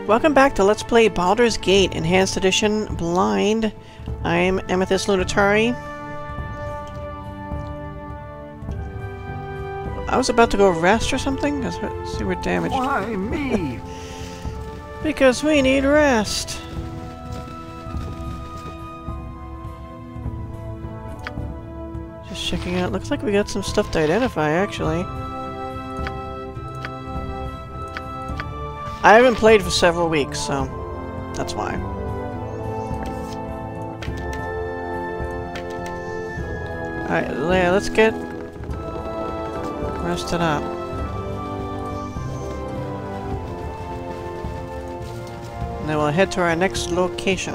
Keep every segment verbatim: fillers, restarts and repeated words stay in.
Welcome back to Let's Play Baldur's Gate, Enhanced Edition, Blind. I'm Amethyst Lunatari. I was about to go rest or something? Let's see, we're damaged. Why me? Because we need rest. Just checking out. Looks like we got some stuff to identify, actually. I haven't played for several weeks, so that's why. Alright, yeah, let's get rested up. And then we'll head to our next location.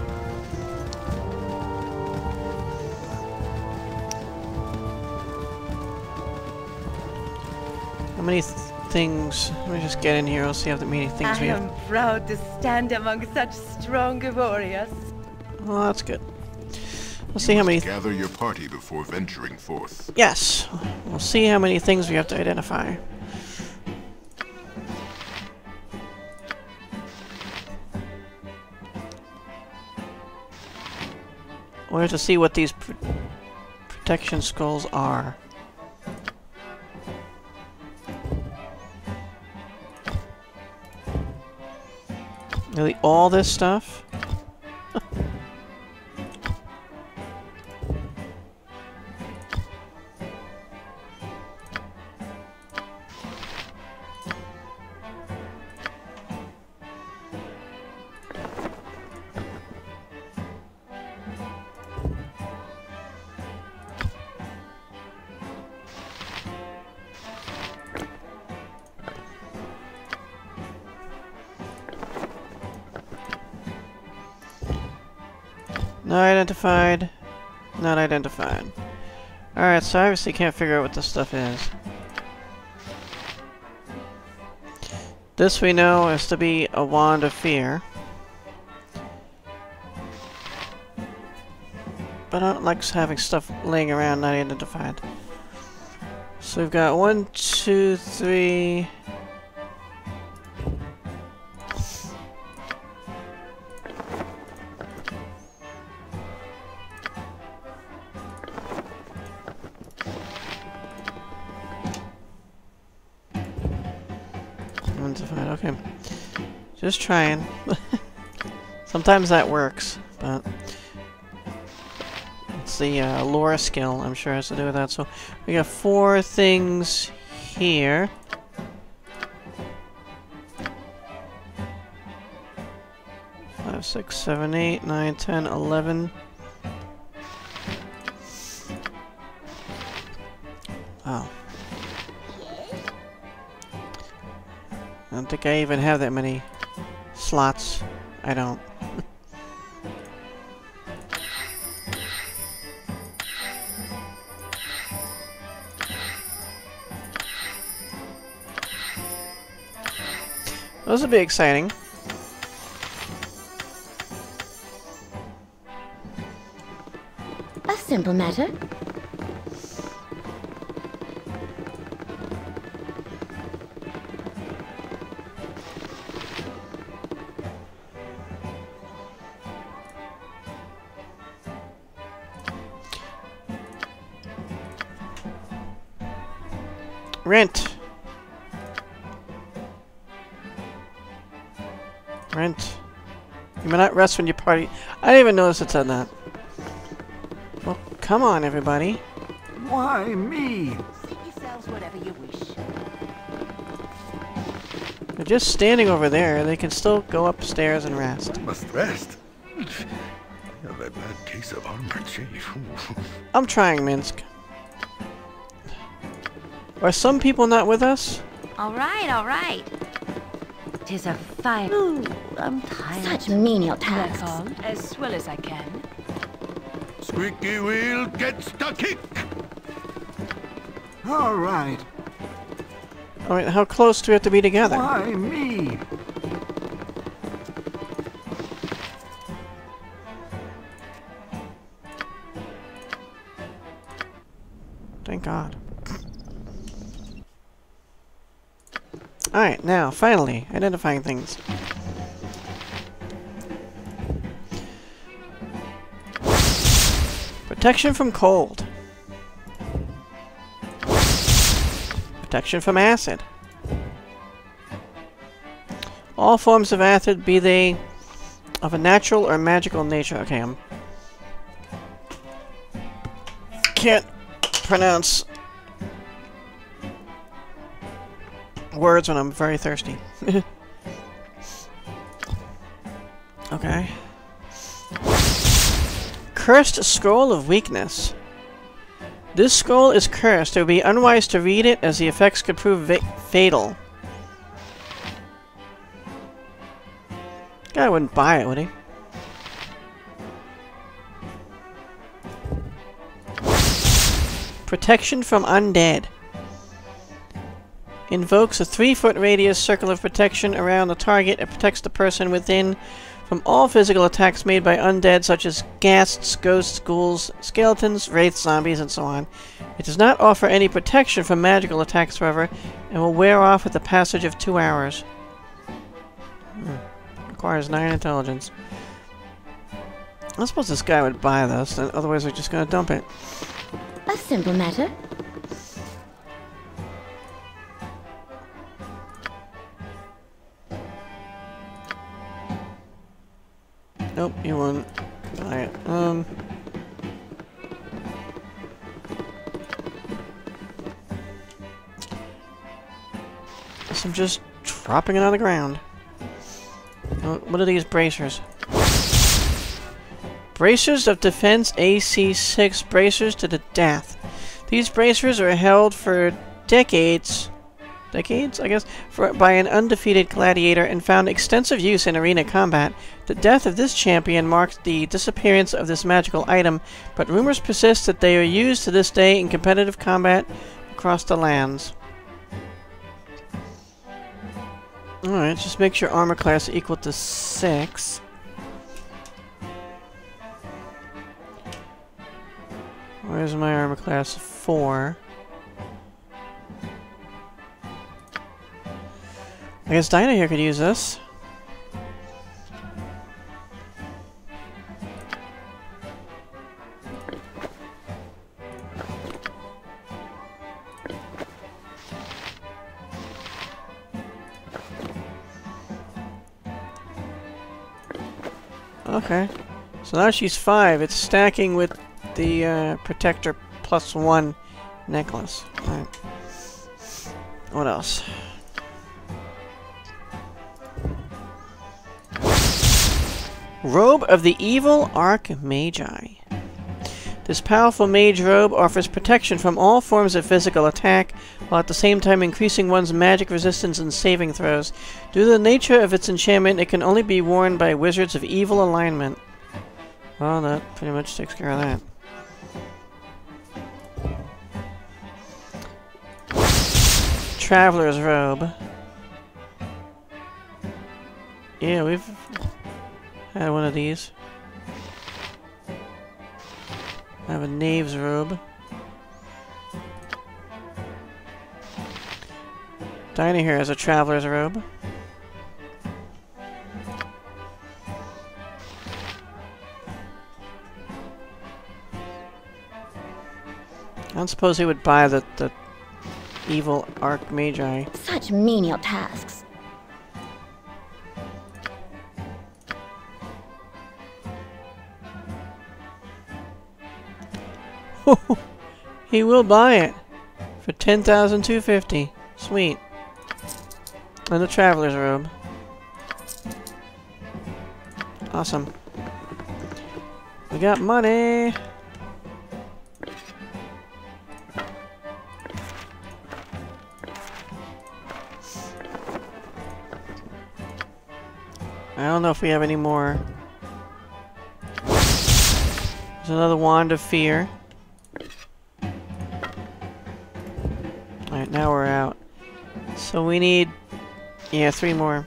How many th things? Let me just get in here. I'll see how many things I we have. am proud to stand among such strong warriors. Well, that's good. We'll see how many. Gather your party before venturing forth. Yes, we'll see how many things we have to identify. We have to see what these pr protection skulls are. Really, all this stuff? Not identified. Not identified. Alright, so I obviously can't figure out what this stuff is. This we know is to be a wand of fear. But I don't like having stuff laying around not identified. So we've got one, two, three... Okay, just trying. Sometimes that works, but it's the uh, lore skill, I'm sure, has to do with that. So we got four things here. Five, six, seven, eight, nine, ten, eleven. Oh. I don't think I even have that many slots. I don't. Those would be exciting. A simple matter. Rent. Rent. You may not rest when you party. I didn't even notice it said that. Well, come on, everybody. Why me? Seat yourselves whatever you wish. They're just standing over there. They can still go upstairs and rest. I must rest. I have a bad case of armor chief. I'm trying, Minsk. Are some people not with us? All right, all right. Tis a fine. Ooh, I'm tired. Such menial That's tasks. all. As well as I can. Squeaky wheel gets the kick. All right. Alright, how close do we have to be together? Why me? Thank God. Alright, now, finally, identifying things. Protection from cold. Protection from acid. All forms of acid, be they of a natural or magical nature. Okay, I'm... can't pronounce words when I'm very thirsty. Okay. Cursed Scroll of Weakness. This scroll is cursed. It would be unwise to read it, as the effects could prove va fatal. Guy wouldn't buy it, would he? Protection from undead. Invokes a three-foot radius circle of protection around the target. It protects the person within from all physical attacks made by undead, such as ghasts, ghosts, ghouls, skeletons, wraiths, zombies, and so on. It does not offer any protection from magical attacks, however, and will wear off at the passage of two hours. Hmm. Requires nine intelligence. I suppose this guy would buy this, otherwise we're just gonna dump it. A simple matter. Nope, you won't buy it. Um... Guess I'm just dropping it on the ground. What are these bracers? Bracers of Defense A C six. Bracers to the death. These bracers are held for decades, decades, I guess, for, by an undefeated gladiator and found extensive use in arena combat. The death of this champion marked the disappearance of this magical item, but rumors persist that they are used to this day in competitive combat across the lands. Alright, just makes your armor class equal to six. Where's my armor class? four. I guess Dinah here could use this. Okay. So now she's five. It's stacking with the uh, Protector plus one necklace. Alright. What else? Robe of the Evil Archmagi. This powerful mage robe offers protection from all forms of physical attack, while at the same time increasing one's magic resistance and saving throws. Due to the nature of its enchantment, it can only be worn by wizards of evil alignment. Well, that pretty much takes care of that. Traveler's robe. Yeah, we've had one of these. I have a knave's robe. Dinah here has a traveler's robe. I don't suppose he would buy the, the evil Archmagi. Such menial tasks. He will buy it for ten thousand two hundred fifty. Sweet. And the traveler's robe. Awesome. We got money. I don't know if we have any more. There's another wand of fear. Alright, now we're out. So we need... yeah, three more.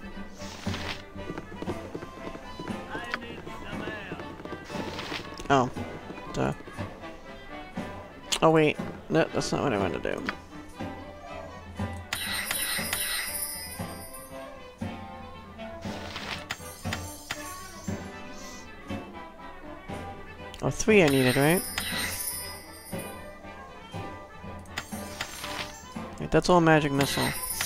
Oh. Duh. Oh wait. No, that's not what I wanted to do. Oh, three I needed, right? that's all magic missile.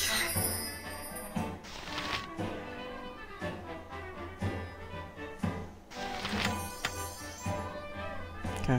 Okay.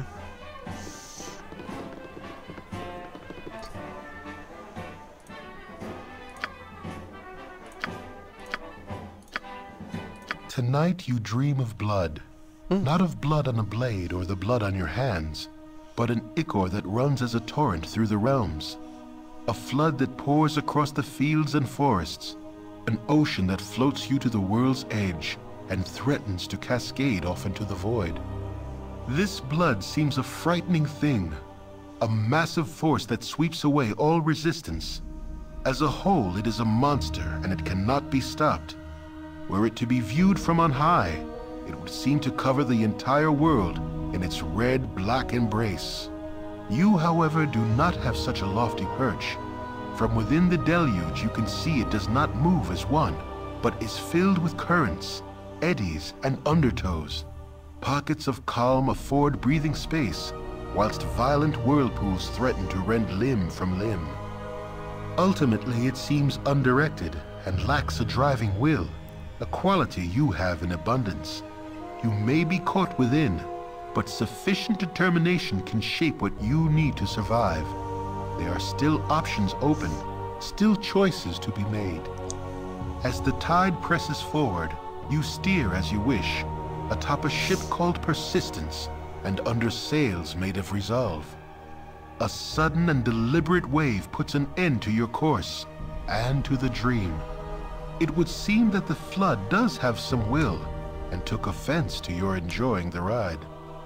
Tonight you dream of blood. Mm. Not of blood on a blade or the blood on your hands, but an ichor that runs as a torrent through the realms. A flood that pours across the fields and forests. An ocean that floats you to the world's edge and threatens to cascade off into the void. This blood seems a frightening thing, a massive force that sweeps away all resistance. As a whole, it is a monster and it cannot be stopped. Were it to be viewed from on high, it would seem to cover the entire world in its red-black embrace. You, however, do not have such a lofty perch. From within the deluge you can see it does not move as one, but is filled with currents, eddies, and undertows. Pockets of calm afford breathing space, whilst violent whirlpools threaten to rend limb from limb. Ultimately, it seems undirected and lacks a driving will, a quality you have in abundance. You may be caught within, but sufficient determination can shape what you need to survive. There are still options open, still choices to be made. As the tide presses forward, you steer as you wish, atop a ship called Persistence and under sails made of resolve. A sudden and deliberate wave puts an end to your course and to the dream. It would seem that the flood does have some will and took offense to your enjoying the ride.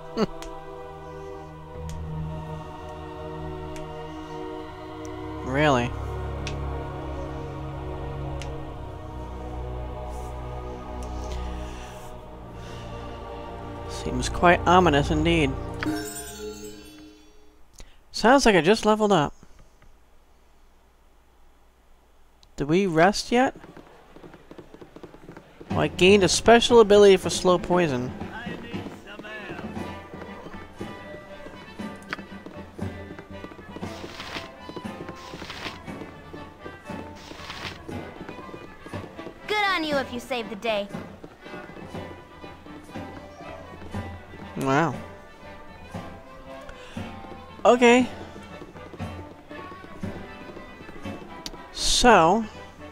Really? Seems quite ominous indeed. Sounds like I just leveled up. Did we rest yet? Well, I gained a special ability for slow poison. Good on you if you saved the day. Wow. Okay. So,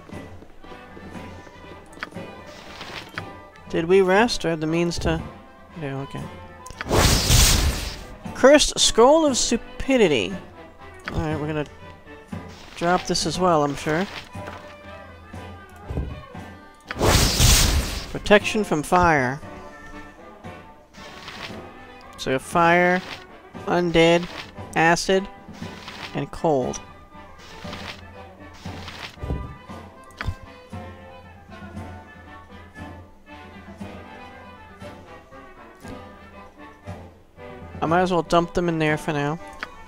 did we rest or have the means to... Yeah, okay. Cursed Scroll of Stupidity. Alright, we're gonna drop this as well, I'm sure. Protection from fire. So we have fire, undead, acid, and cold. I might as well dump them in there for now.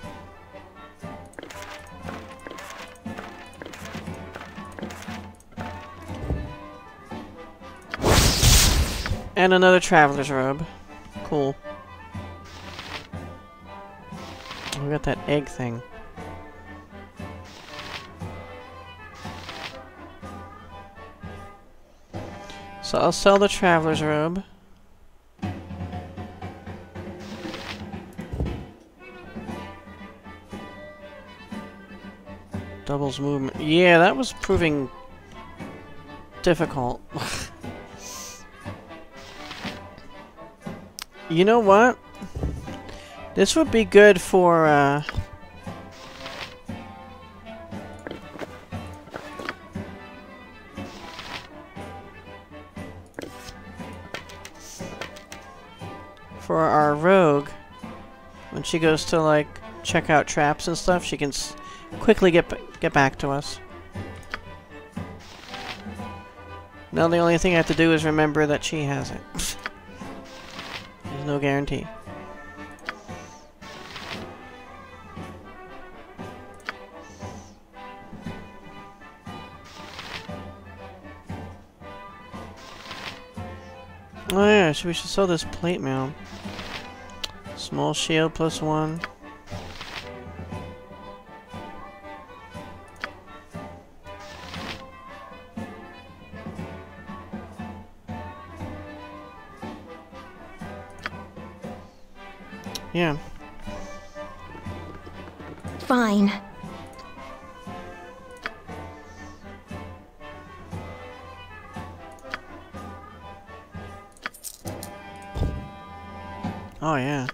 And another traveler's robe. Cool. We got that egg thing. So I'll sell the traveler's robe. Doubles movement. Yeah, that was proving difficult. You know what? This would be good for, uh... for our rogue. When she goes to, like, check out traps and stuff, she can s quickly get, b get back to us. Now the only thing I have to do is remember that she has it. There's no guarantee. Oh yeah, so we should sell this plate mail. Small shield plus one. Yeah. Fine. Oh, yeah.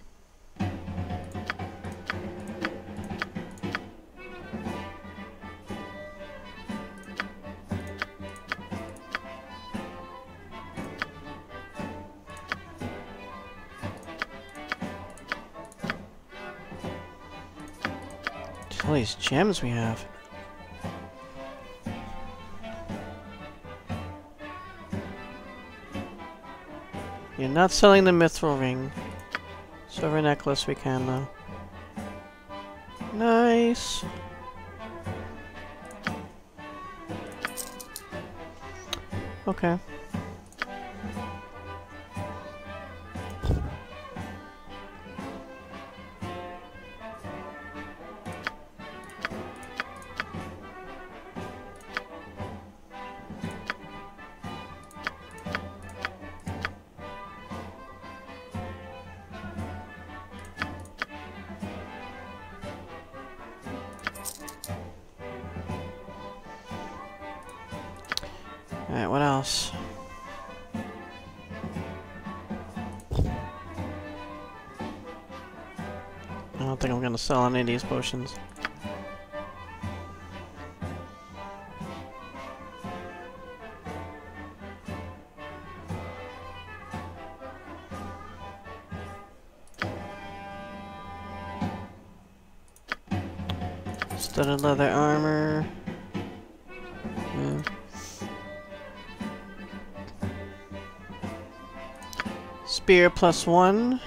All these gems we have. You're not selling the mithril ring. Silver necklace we can though. Nice. Okay. Alright, what else? I don't think I'm gonna sell any of these potions. Studded leather armor. Yeah. Spear plus one.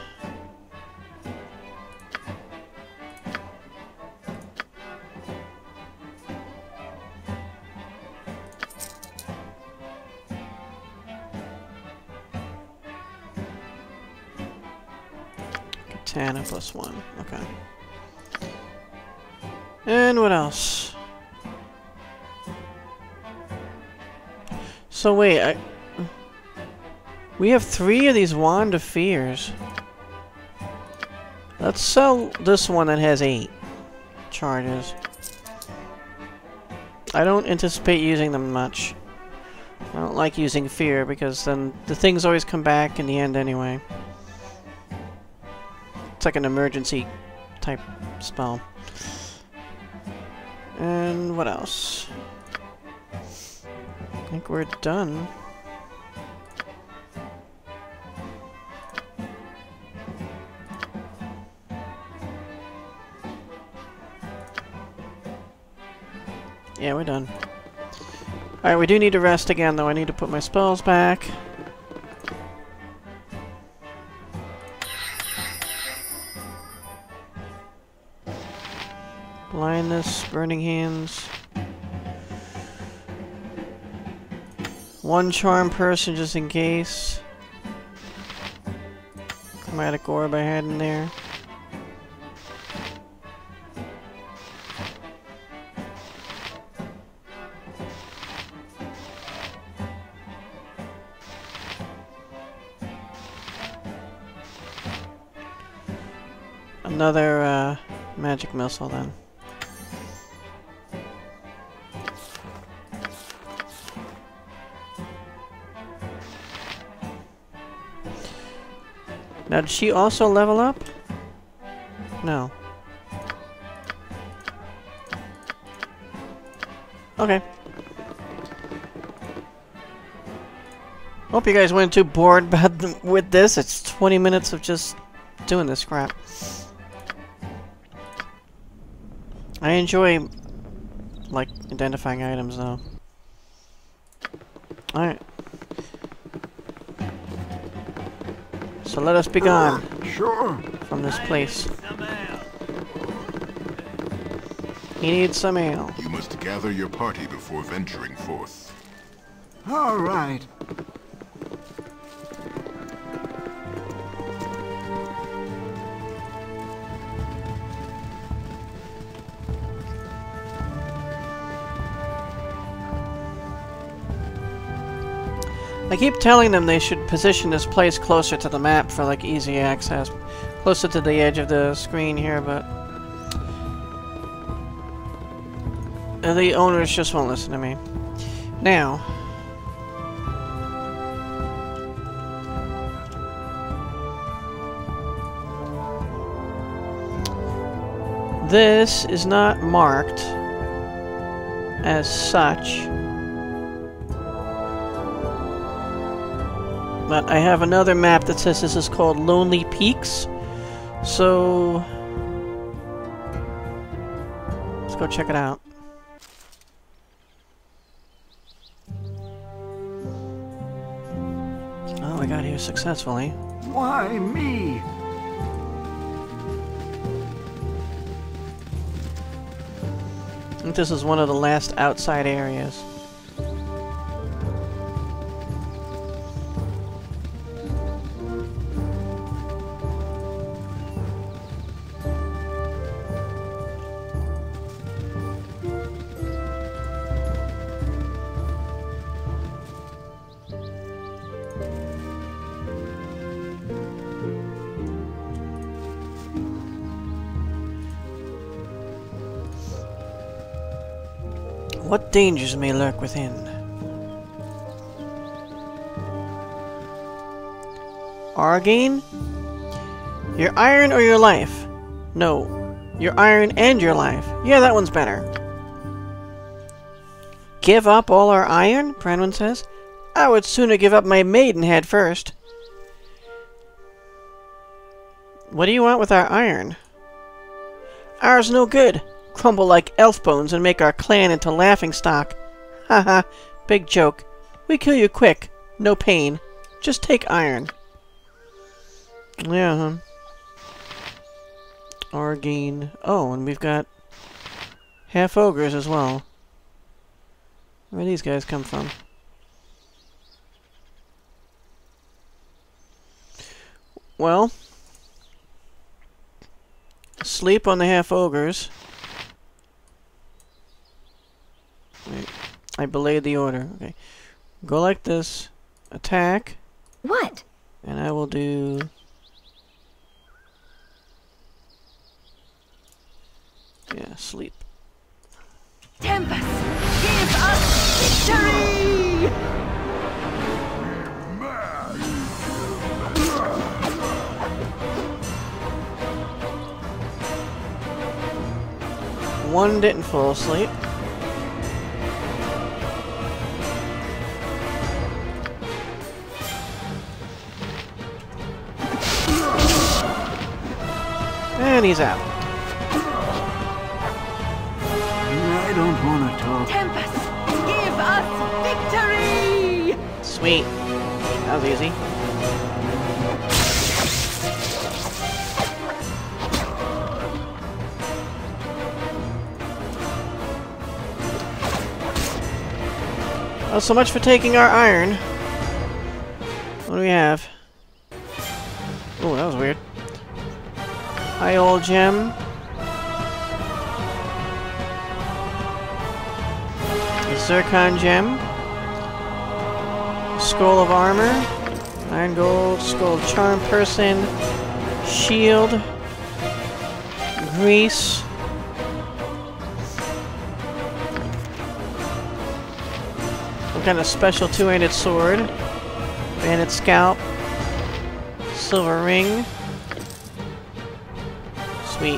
Katana plus one. Okay. And what else? So wait, I... We have three of these Wand of Fears. Let's sell this one that has eight charges. I don't anticipate using them much. I don't like using fear because then the things always come back in the end anyway. It's like an emergency type spell. And what else? I think we're done. Yeah, we're done. Alright, we do need to rest again, though. I need to put my spells back. Blindness, Burning Hands. One charm person just in case. Chromatic orb I had in there. Another uh, magic missile then. Now, did she also level up? No. Okay. Hope you guys weren't too bored about with this. It's twenty minutes of just doing this crap. I enjoy, like, identifying items, though. Alright. So let us be gone. Sure. From this place. He needs some ale. You must gather your party before venturing forth. All right. I keep telling them they should position this place closer to the map for like easy access. closer to the edge of the screen here, but the owners just won't listen to me. Now, this is not marked as such, but I have another map that says this is called Lonely Peaks, so let's go check it out. Oh, I got here successfully. Why me? I think this is one of the last outside areas. What dangers may lurk within? Argane? Your iron or your life? No. Your iron and your life. Yeah, that one's better. Give up all our iron? Branwen says. I would sooner give up my maidenhead first. What do you want with our iron? Ours no good. Crumble like elf bones and make our clan into laughingstock. Haha, big joke. We kill you quick. No pain. Just take iron. Yeah, huh? Argane. Oh, and we've got half ogres as well. Where do these guys come from? Well, sleep on the half ogres. Wait, I belayed the order. Okay. Go like this. Attack. What? And I will do... Yeah, sleep. Tempest, give us victory! One didn't fall asleep. And he's out. I don't want to talk. Tempest, give us victory! Sweet. That was easy. Oh, so much for taking our iron. What do we have? Oh, that was weird. High old gem. Zircon gem. Scroll of armor. Iron gold. Scroll of charm person. Shield. Grease. Some kind of special two-handed sword. Bandit scalp. Silver ring. Sweet.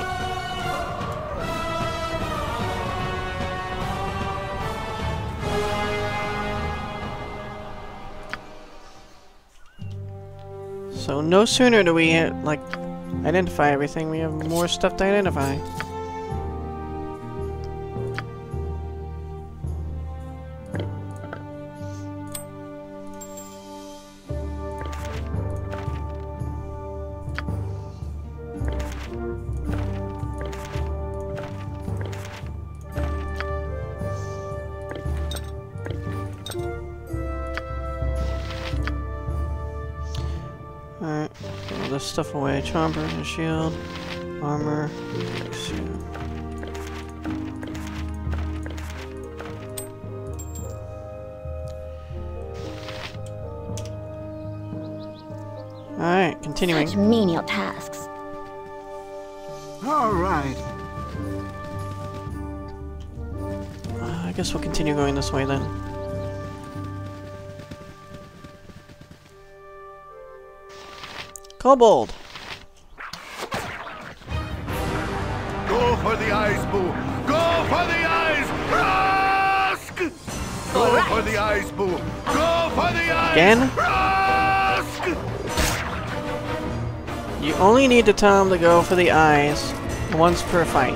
So no sooner do we, uh, like, identify everything, we have more stuff to identify. Alright, get all this stuff away. Charm person, shield, armor. Alright, continuing. Such menial tasks. All right. Uh, I guess we'll continue going this way then. Kobold! Go for the eyes, Boo! Go for the eyes! Rusk! Go for the eyes, Boo! Go for the eyes! Again? Rusk! You only need to tell him to go for the eyes once per fight.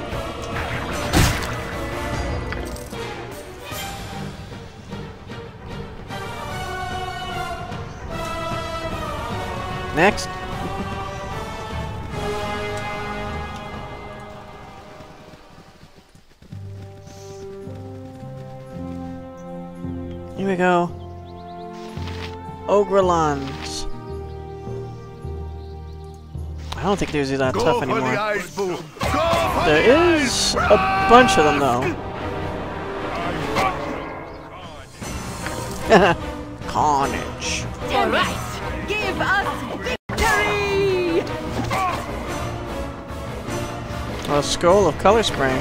Next. Here we go. Ogrelons. I don't think there's that Go tough for anymore. the eyes, Boo! Go for There the is eyes! a bunch of them though. Carnage. Alright! Give us victory! A skull of color spray.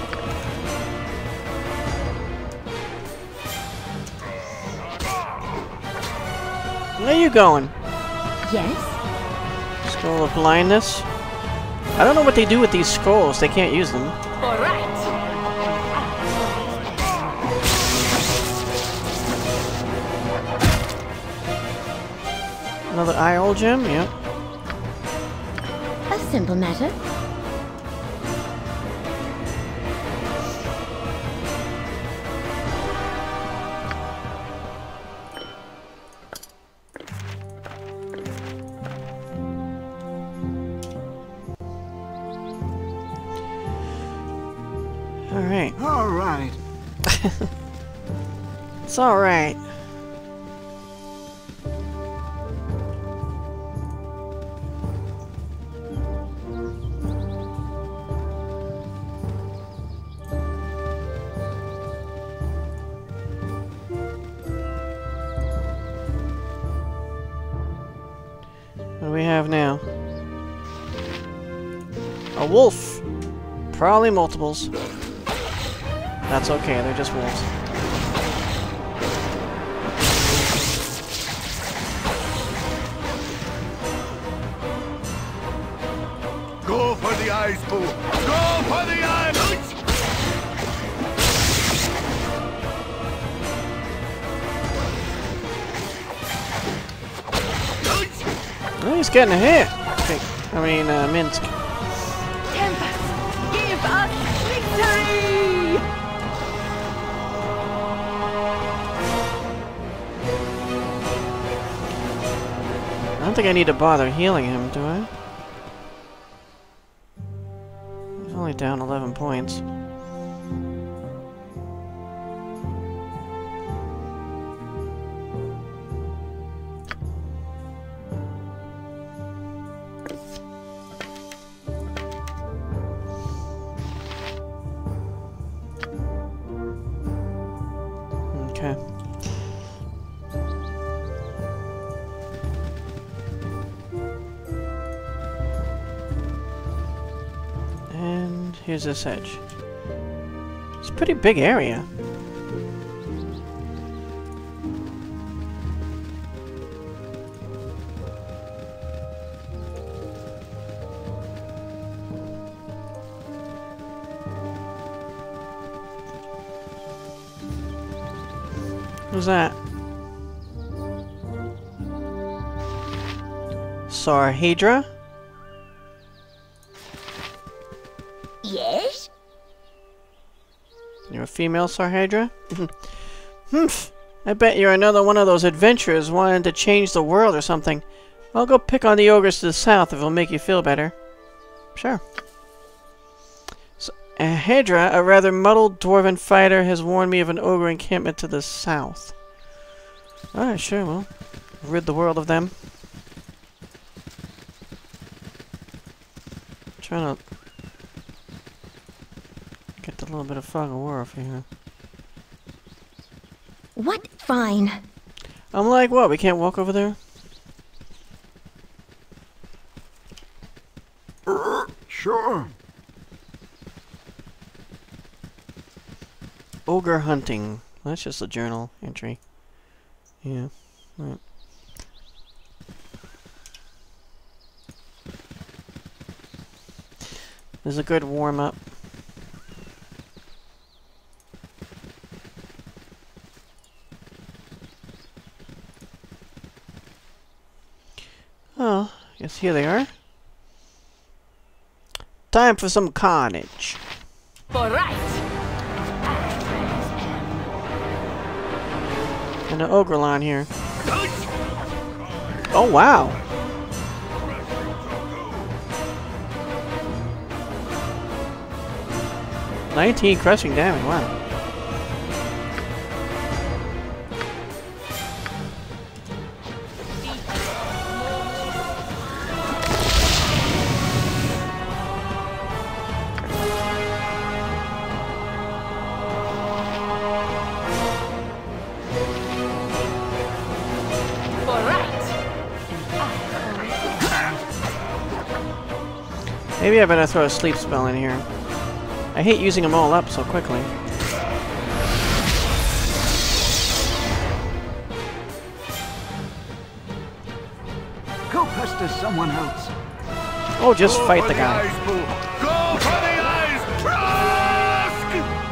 Where are you going? Yes? Skull of blindness. I don't know what they do with these skulls. They can't use them. Alright! Another eye hole gem. Yep. A simple matter. Alright. All right. It's alright. What do we have now? A wolf. Probably multiples. That's okay, they're just wolves. Go for the eyes, Boo! Go for the eyes! Oh, he's getting a hit. Okay. I mean, uh, Minsk. Tempest! Give us victory! I don't think I need to bother healing him, do I? He's only down eleven points. Okay. And here's this edge. It's a pretty big area. Who's that? Sarhedra? Yes? You're a female Sarhedra? Humph! I bet you're another one of those adventurers wanting to change the world or something. I'll go pick on the ogres to the south if it'll make you feel better. Sure. Sarhedra, a rather muddled dwarven fighter, has warned me of an ogre encampment to the south. Alright, sure, well, rid the world of them. Trying to get the little bit of fog of war off here. What? Fine. I'm like, what, we can't walk over there? Sure. ogre hunting. That's just a journal entry. Yeah. Right. This is a good warm-up. Oh, yes, here they are. Time for some carnage. All right. And an ogre line here. Oh, wow. nineteen crushing damage, wow. Maybe I better throw a sleep spell in here. I hate using them all up so quickly. Go pester someone else. Oh, just Go fight for the guy. Eyes, boo. Go for the eyes! Rusk!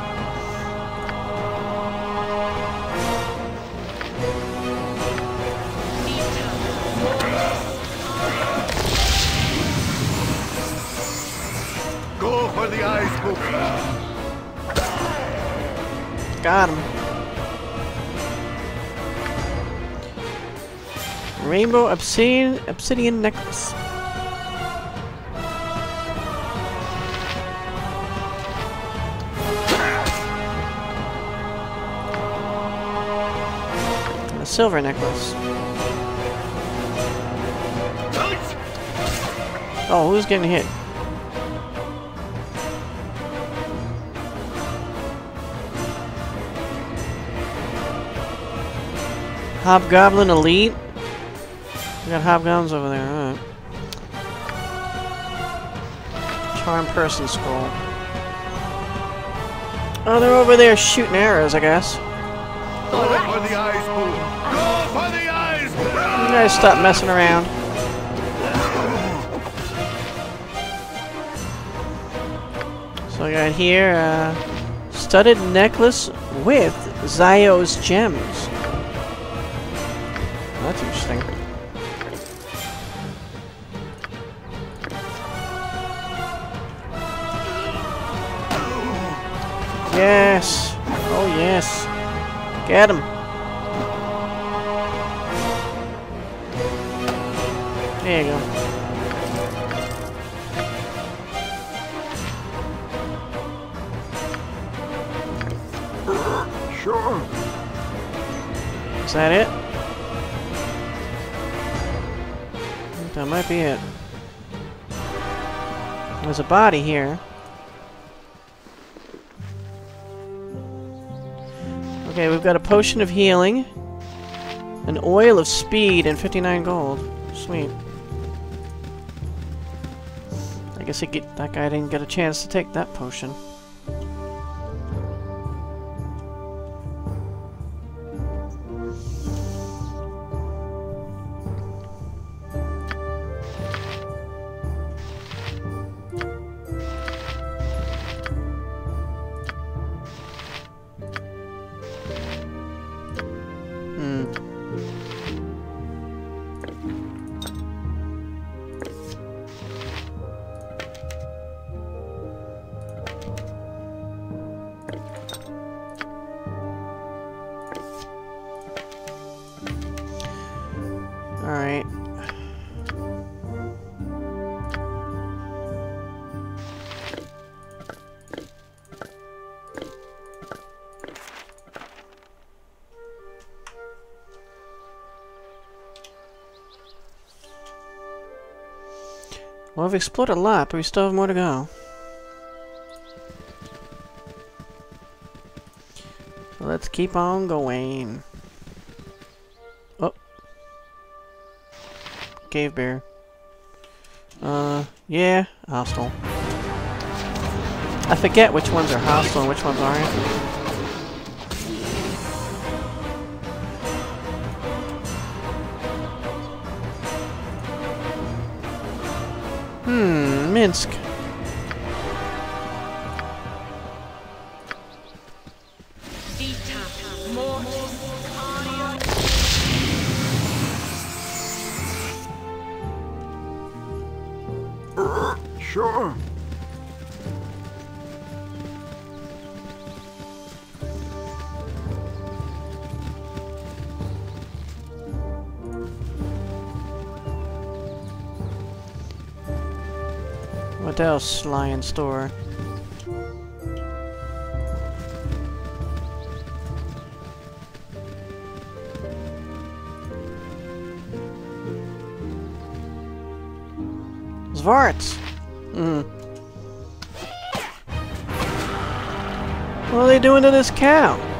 Go for the eyes, boo. Got him. Rainbow obsidian obsidian necklace. A silver necklace. Oh, who's getting hit? Hobgoblin Elite? We got hobgoblins over there, alright. Charm Person Scroll. Oh, they're over there shooting arrows, I guess. Go for the eyes, boo. Go for the eyes! You guys stop messing around. So I got here, uh, studded necklace with Zio's gems. That's interesting. Yes! Oh yes! Get him! There you go. Sure. Is that it? That might be it. There's a body here. Okay, we've got a potion of healing, an oil of speed, and fifty-nine gold. Sweet. I guess he get, that guy didn't get a chance to take that potion. Alright. Well, we've explored a lot, but we still have more to go. So let's keep on going. Oh. Cave bear. Uh, yeah, hostile. I forget which ones are hostile and which ones aren't. Minsk. Sure. What else lie in store? Svarts! Hmm. What are they doing to this cow?